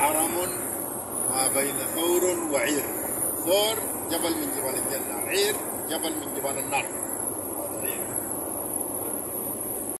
هرم ما بين ثور وعير. ثور جبل من جبال الجنة، عير جبل من جبال النار.